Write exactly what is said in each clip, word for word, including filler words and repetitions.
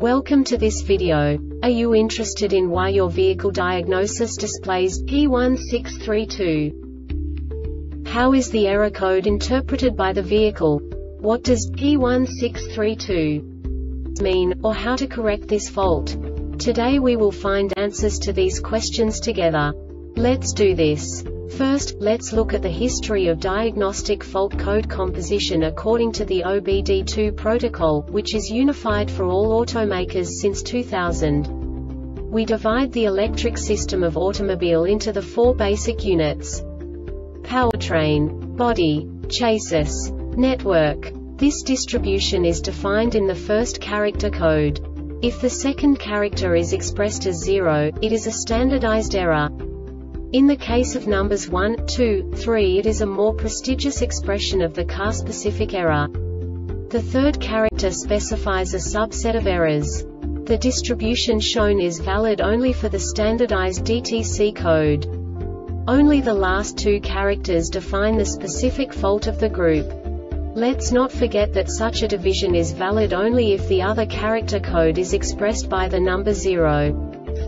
Welcome to this video. Are you interested in why your vehicle diagnosis displays P one six three two? How is the error code interpreted by the vehicle? What does P one six three two mean, or how to correct this fault? Today we will find answers to these questions together. Let's do this. First, let's look at the history of diagnostic fault code composition according to the O B D two protocol, which is unified for all automakers since two thousand. We divide the electric system of automobile into the four basic units: powertrain, body, chassis, network. This distribution is defined in the first character code. If the second character is expressed as zero, it is a standardized error. In the case of numbers one, two, three, it is a more prestigious expression of the car-specific error. The third character specifies a subset of errors. The distribution shown is valid only for the standardized D T C code. Only the last two characters define the specific fault of the group. Let's not forget that such a division is valid only if the other character code is expressed by the number zero.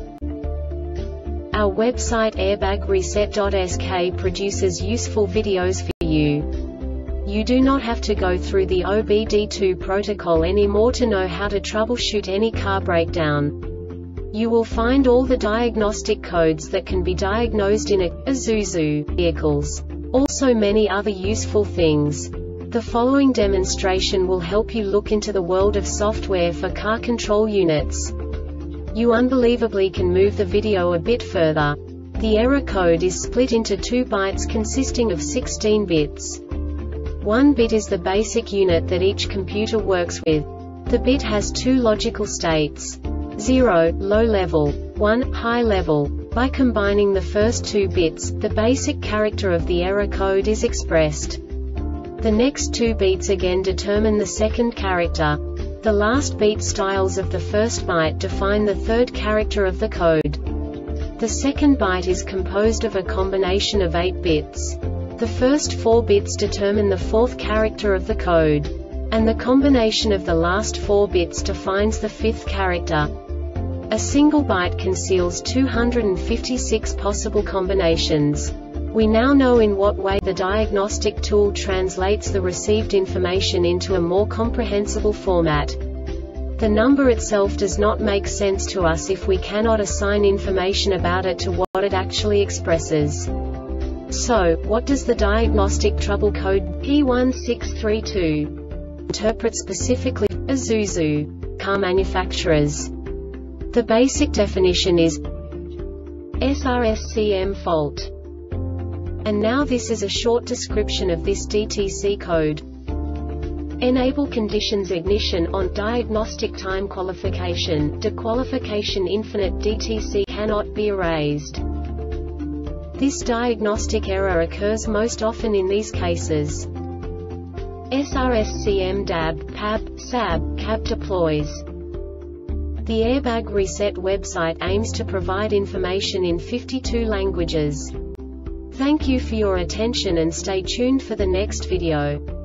Our website airbag reset dot S K produces useful videos for you. You do not have to go through the O B D two protocol anymore to know how to troubleshoot any car breakdown. You will find all the diagnostic codes that can be diagnosed in a Isuzu vehicles. Also many other useful things. The following demonstration will help you look into the world of software for car control units. You unbelievably can move the video a bit further. The error code is split into two bytes consisting of sixteen bits. One bit is the basic unit that each computer works with. The bit has two logical states: zero, low level, one, high level. By combining the first two bits, the basic character of the error code is expressed. The next two beats again determine the second character. The last beat styles of the first byte define the third character of the code. The second byte is composed of a combination of eight bits. The first four bits determine the fourth character of the code. And the combination of the last four bits defines the fifth character. A single byte conceals two hundred fifty-six possible combinations. We now know in what way the diagnostic tool translates the received information into a more comprehensible format. The number itself does not make sense to us if we cannot assign information about it to what it actually expresses. So, what does the diagnostic trouble code P one six three two interpret specifically for Isuzu car manufacturers? The basic definition is S R S C M fault. And now this is a short description of this D T C code. Enable conditions ignition on diagnostic time qualification, dequalification infinite D T C cannot be erased. This diagnostic error occurs most often in these cases: S R S C M D A B, P A B, S A B, C A B deploys. The Airbag Reset website aims to provide information in fifty-two languages. Thank you for your attention and stay tuned for the next video.